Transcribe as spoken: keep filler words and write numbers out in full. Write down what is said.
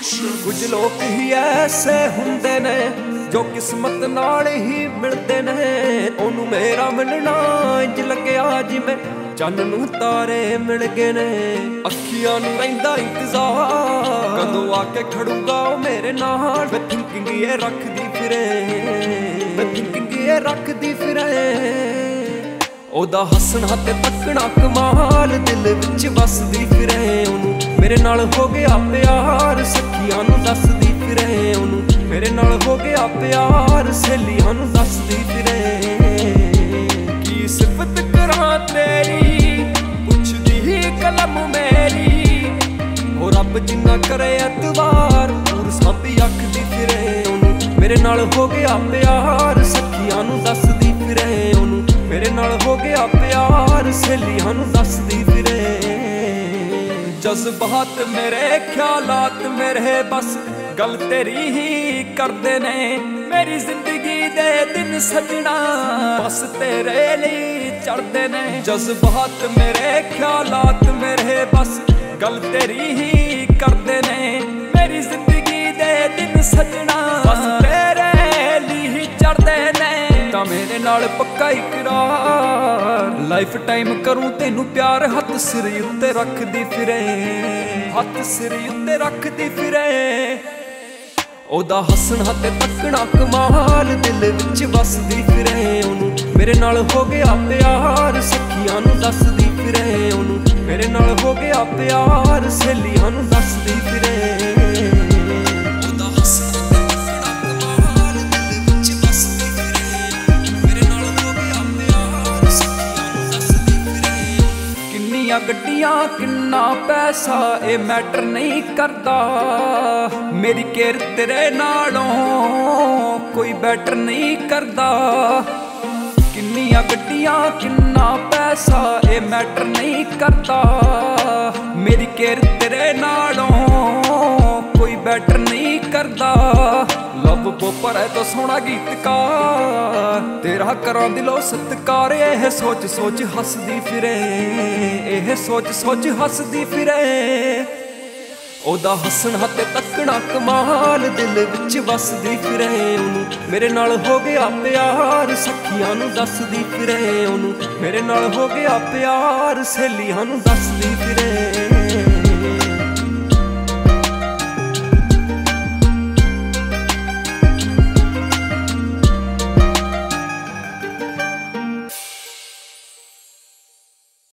कुछ लोग ही ऐसे हुंदे ने जो किस्मत नाल ही मिलते ने। ओनू मेरा मिलना इंज लग्या जिवें चन्न नूं तारे मिल गए ने। अखियां नूं रहिंदा इंतजार कदों आके खड़ूगा ओ मेरे नाल। मैं थिंकिंग ये रखदी फिरे, मैं थिंकिंग ये रखदी फिरे। ओदा हसना ते तकना कमाल दिल विच वसदी फिरे। ओनू मेरे नाल हो गया प्यार, सखियां नूं दसदी फिरे। ओनू मेरे नाल हो गया प्यार, सहेलियां नूं दसदी फिरे। की सिफत करां तेरी पुछदी ही कलम मेरी। हो रब जिन्ना करे एतवार पूर सांभी आखदी फिरे। ओनू मेरे नाल हो गया प्यार, सखियां नूं दसदी फिरे। ओनू मेरे नाल हो गया प्यार, सहेलियां नूं दसदी फिरे। जज्बात मेरे ख्यालात मेरे बस गल तेरी ही करदे ने। मेरी जिंदगी दे दिन सजना बस तेरे लिए चढ़दे ने। जज्बात मेरे ख्यालात मेरे बस गल तेरी ही करदे ने। मेरी जिंदगी दे दिन सजना बस तेरे लिए चढ़दे ने। मेरे नाल पक्का इकरार लाइफ टाइम करूं तेनू प्यार। हथ सिर उत्ते रखदी फिरे, हथ सिर उत्ते रखदी फिरे। ओदा हसना ते तकना कमाल दिल विच वसदी फिरे। ओनू मेरे नाल हो गया प्यार, सखियां नूं दसदी फिरे। ओनू मेरे नाल हो गया प्यार, सहेलियां नूं दसदी फिरे। गड्डियां किन्ना पैसा ए मैटर नहीं करदा। मेरी केयर तेरे नालों कोई बैटर नहीं करदा। किन्नियां गड्डियां किन्ना पैसा ए मैटर नहीं करदा। मेरी केयर तेरे नालों कोई बैटर नहीं करदा। लव पोपर है तो सोना गीतकार तेरा करा दिलों सत्कार। यह सोच सोच हसदी फिरे, यह सोच सोच हसदी फिरे। ओदा हसना ते तकना कमाल दिल विच वसदी फिरे। ओनू मेरे नाल हो गया प्यार, सखियां नूं दसदी फिरे। ओनू मेरे नाल हो गया प्यार, सहेलियां नूं दसदी फिरे।